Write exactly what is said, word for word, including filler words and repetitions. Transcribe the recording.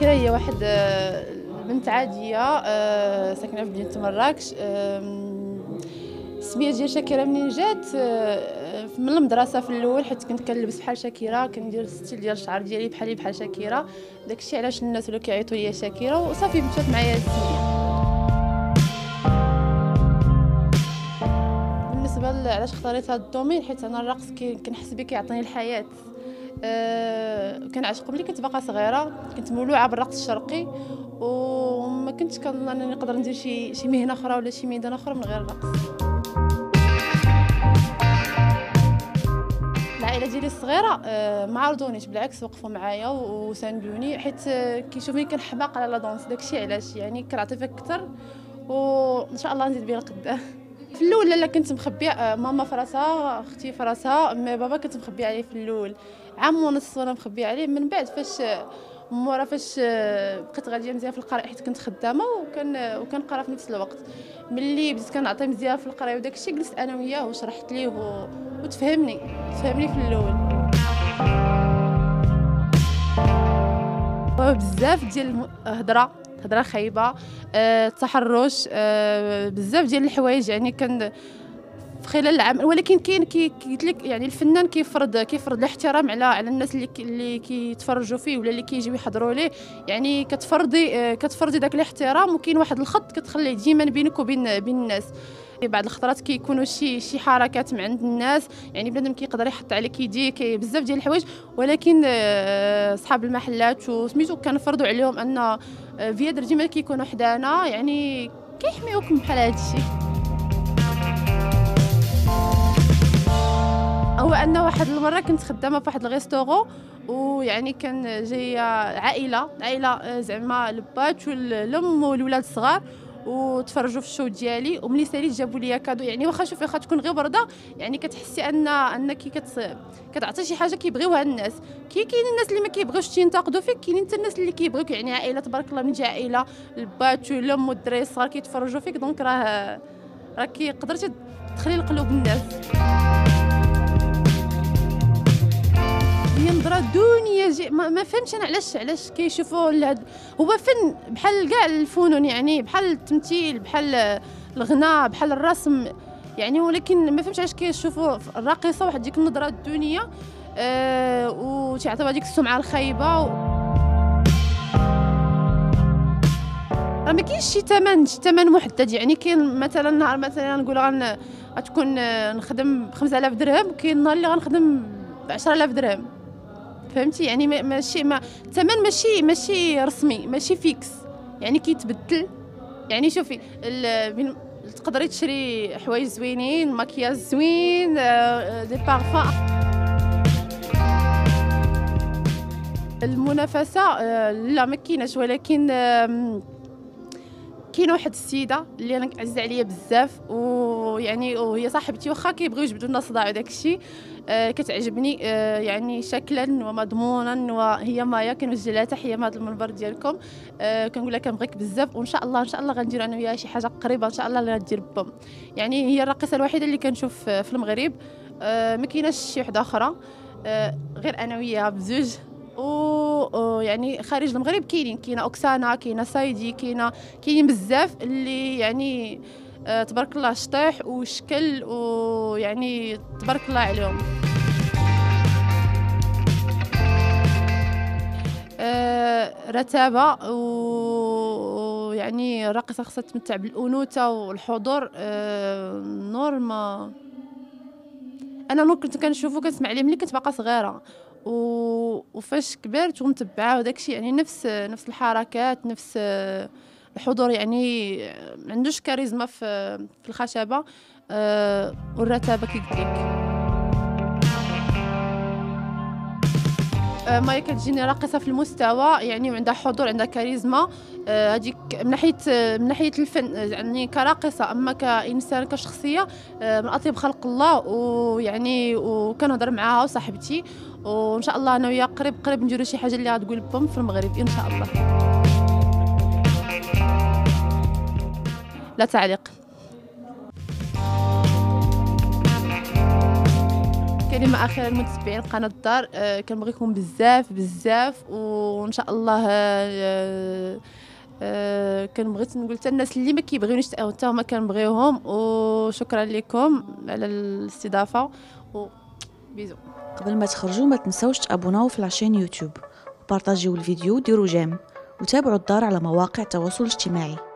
السيدة هي واحد آه، بنت عادية آه، ساكنة في مدينة مراكش. آم، السمية ديال شاكرة منين جات آه، من المدرسة في الأول، حيت كنت كنلبس بحال شاكرة، كندير الستيل ديال الشعر ديالي بحالي بحال شاكرة. داكشي علاش الناس ولاو كيعيطوا ليا شاكرة، وصافي مشات معايا هاد السمية. بالنسبة ل- علاش اختاريت هاد الدومين، حيت انا الرقص كي- كنحس به كيعطيني الحياة. أه كنعشقو ملي كنت باقا صغيره، كنت مولوعه بالرقص الشرقي، وما كنتش كنظن انني نقدر ندير شي شي مهنه اخرى ولا شي ميدان اخرى من غير الرقص. العائله ديالي الصغيره أه ما عارضونيش، بالعكس وقفوا معايا وساندوني، حيت أه كيشوفوني كنحماق على لا دونس. داكشي علاش يعني كنعطي فيك اكثر، وان شاء الله نزيد بها القدام. في الاول لا كنت مخبيه، آه، ماما في راسها، اختي في راسها، مي بابا كنت مخبيه عليه في الاول عام ونص وانا مخبيه عليه. من بعد فاش مورا فاش آه، بقيت غاديه مزيان في القرايه، حيت كنت خدامه وكان وكنقرا في نفس الوقت. ملي بديت كنعطي مزيان في القرايه وداك الشيء، جلست انا وياه وشرحت ليه و... وتفهمني تفهمني في الاول. بزاف ديال الهضره هضره خايبه، أه، التحرش، أه، بزاف ديال الحوايج يعني كان في خلال العام. ولكن كاين كي قلت لك يعني الفنان كيفرض كيفرض الاحترام على على الناس اللي كي اللي كيتفرجوا فيه ولا اللي كيجيو يحضروا ليه. يعني كتفرضي آه، كتفرضي داك الاحترام، وكاين واحد الخط كتخليه ديما بينك وبين بين الناس. بعض الخطرات كيكونوا شي شي حركات من عند الناس، يعني بنادم كيقدر يحط عليك يديه، كي بزاف ديال الحوايج. ولكن آه، صحاب المحلات وسميتو كنفرضوا عليهم ان آه، فيادر ديما كيكونوا حدانا، يعني كيحميوكم بحال هذا الشيء. هو ان واحد المره كنت خدامه في واحد الريستورون، ويعني كان جايه عائله عائله آه، زعما البات والام والولاد الصغار، وتفرجوا في الشو ديالي. وملي ساليت جابوا لي كادو، يعني واخا شوفي واخا تكون غير برده، يعني كتحسي ان انك كت كتعطي شي حاجه كيبغيوها الناس. كي كاين الناس اللي ما كيبغيوش ينتقدوا فيك، كاينين حتى الناس اللي كيبغيوك. يعني عائله تبارك الله، من جا عائله البات والام والدراري الصغار كيتفرجوا فيك، دونك راه راه كيقدرتي تدخلي لقلوب الناس. هي نظرة دونية جي ما, ما فهمتش انا علاش علاش كيشوفوا هاد. هو فن بحال كاع الفنون، يعني بحال التمثيل، بحال الغناء، بحال الرسم يعني. ولكن ما فهمتش علاش كيشوفوا الراقصه واحد ديك النظرة الدونية، أه وتعطيوها ديك السمعة الخايبة. راه ما كاينش شي ثمن شي ثمن محدد. يعني كاين مثلا نهار مثلا نقول غن غتكون نخدم ب خمسة آلاف درهم، كاين نهار اللي غنخدم ب عشرة آلاف درهم. فهمتي يعني ماشي ما الثمن ماشي ماشي رسمي، ماشي فيكس، يعني كيتبدل. يعني شوفي ال... تقدري تشري حوايج زوينين، مكياج زوين، آه، دي بارفان. المنافسه آه، لا ما كايناش، ولكن آه، كاينه واحد السيده اللي انا عزيزه عليا بزاف، ويعني وهي صاحبتي، واخا كيبغيو يجبدوا لنا صداع وداك الشيء. آه كتعجبني آه يعني شكلا ومضمونا، وهي مايا. كنوجه لها تحيه من هذا المنبر ديالكم. آه كنقول لها كنبغيك بزاف، وان شاء الله ان شاء الله غندير انا وياها شي حاجه قريبه ان شاء الله اللي غدير بوم. يعني هي الراقصه الوحيده اللي كنشوف في المغرب. آه ما كايناش شي وحده اخرى آه غير انا وياها بزوج. و يعني خارج المغرب كاينين، كاينه اوكسانا، كاينه سايدي، كاينه كاينين بزاف اللي يعني آه تبارك الله شطيح وشكل، ويعني تبارك الله عليهم. آه رتابه، ويعني الراقصه خاصها تمتع بالانوثه والحضور. آه نور ما انا نور كنت كنشوفو كنسمع ليه ملي كنت باقا صغيره، و... وفاش كبرت ومتبعه وداكشي، يعني نفس نفس الحركات، نفس الحضور. يعني ما عندوش كاريزما في في الخشبه. أه والرتابه كي قلت لك. مايا كتجيني راقصه في المستوى، يعني وعندها حضور، عندها كاريزما. هذيك أه من ناحيه من ناحيه الفن يعني كراقصه، اما كانسان كشخصيه أه من اطيب خلق الله. ويعني وكنهضر معاها وصاحبتي، وان شاء الله انا وياها قريب قريب نديروا شي حاجه اللي غتقول بوم في المغرب ان شاء الله. لا تعليق. كلمه اخيره للمتابعين قناه الدار. آه كنبغيكم بزاف بزاف، وان شاء الله آه آه كنبغيت نقول حتى الناس اللي ما كيبغيونيش حتى هما كنبغيوهم. وشكرا لكم على الاستضافه وبيزو. قبل ما تخرجوا ما تنسوش تابوناو في لاشين يوتيوب وبارطاجيو الفيديو وديروا جيم وتابعوا الدار على مواقع التواصل الاجتماعي.